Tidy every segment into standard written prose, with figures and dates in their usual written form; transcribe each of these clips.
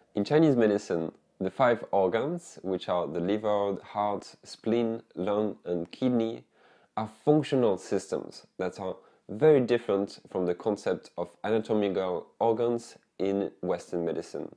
In Chinese medicine, the 5 organs, which are the liver, heart, spleen, lung, and kidney, are functional systems that are very different from the concept of anatomical organs in Western medicine.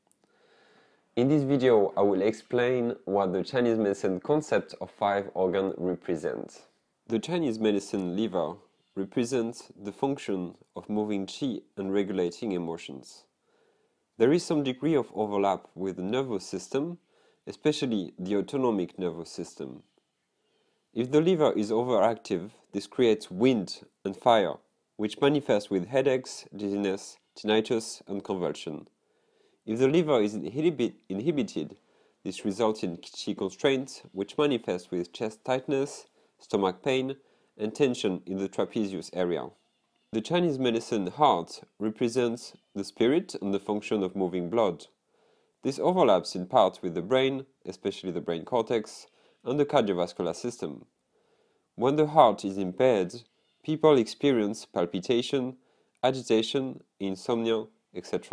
In this video, I will explain what the Chinese medicine concept of 5 organs represents. The Chinese medicine liver represents the function of moving qi and regulating emotions. There is some degree of overlap with the nervous system, especially the autonomic nervous system. If the liver is overactive, this creates wind and fire, which manifest with headaches, dizziness, tinnitus, and convulsion. If the liver is inhibited, this results in qi constraint, which manifests with chest tightness, stomach pain, and tension in the trapezius area. The Chinese medicine heart represents the spirit and the function of moving blood. This overlaps in part with the brain, especially the brain cortex, and the cardiovascular system. When the heart is impaired, people experience palpitation, agitation, insomnia, etc.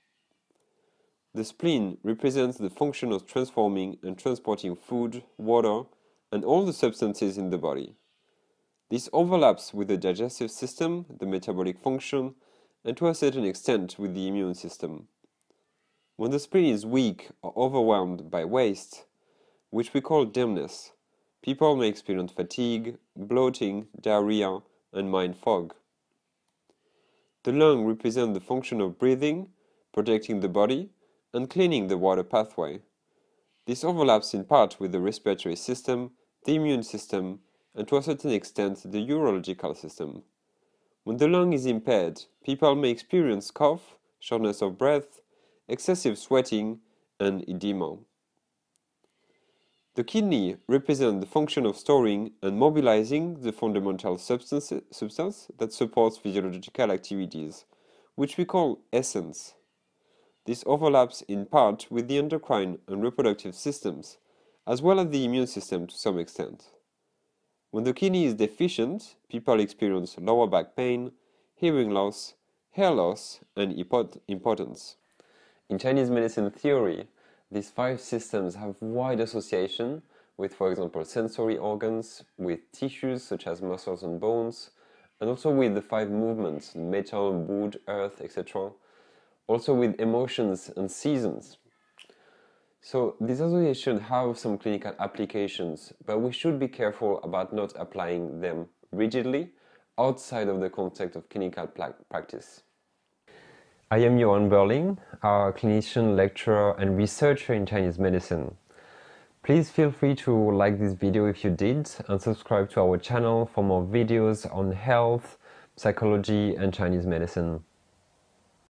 The spleen represents the function of transforming and transporting food, water, and all the substances in the body. This overlaps with the digestive system, the metabolic function, and to a certain extent with the immune system. When the spleen is weak or overwhelmed by waste, which we call dumbness, people may experience fatigue, bloating, diarrhea, and mind fog. The lung represents the function of breathing, protecting the body, and cleaning the water pathway. This overlaps in part with the respiratory system, the immune system, and to a certain extent the urological system. When the lung is impaired, people may experience cough, shortness of breath, excessive sweating, and edema. The kidney represents the function of storing and mobilizing the fundamental substance that supports physiological activities, which we call essence. This overlaps in part with the endocrine and reproductive systems, as well as the immune system to some extent. When the kidney is deficient, people experience lower back pain, hearing loss, hair loss, and impotence. In Chinese medicine theory, these 5 systems have wide association with, for example, sensory organs, with tissues such as muscles and bones, and also with the 5 movements, metal, wood, earth, etc., also with emotions and seasons. So these associations have some clinical applications, but we should be careful about not applying them rigidly outside of the context of clinical practice. I am Yoann Birling, a clinician, lecturer, and researcher in Chinese medicine. Please feel free to like this video if you did, and subscribe to our channel for more videos on health, psychology, and Chinese medicine.